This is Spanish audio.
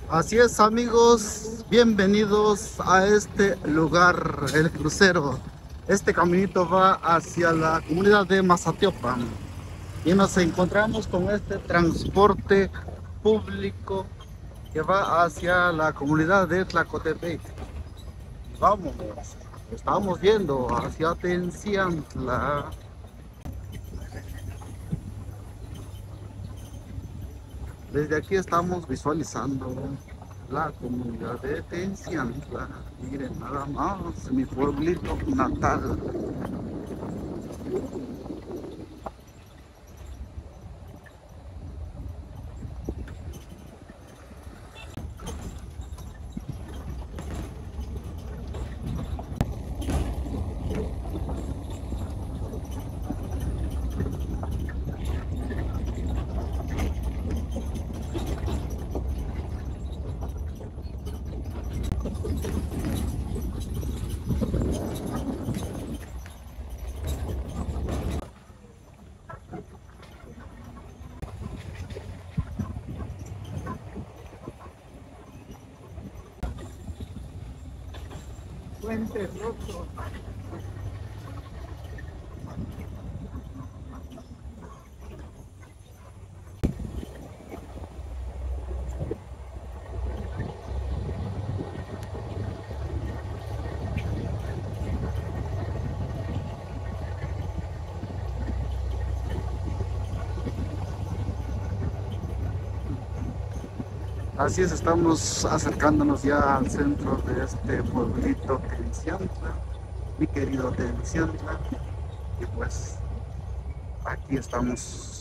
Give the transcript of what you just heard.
Así es, amigos, bienvenidos a este lugar, el crucero. Este caminito va hacia la comunidad de Mazatiopan y nos encontramos con este transporte público que va hacia la comunidad de Tlacotepec. Vamos, estamos yendo hacia Tenciantla. Desde aquí estamos visualizando la comunidad de Tenciantla. Miren nada más, mi pueblito natal. Puente roto. Así es, estamos acercándonos ya al centro de este pueblito Tenciantla, mi querido Tenciantla, y pues aquí estamos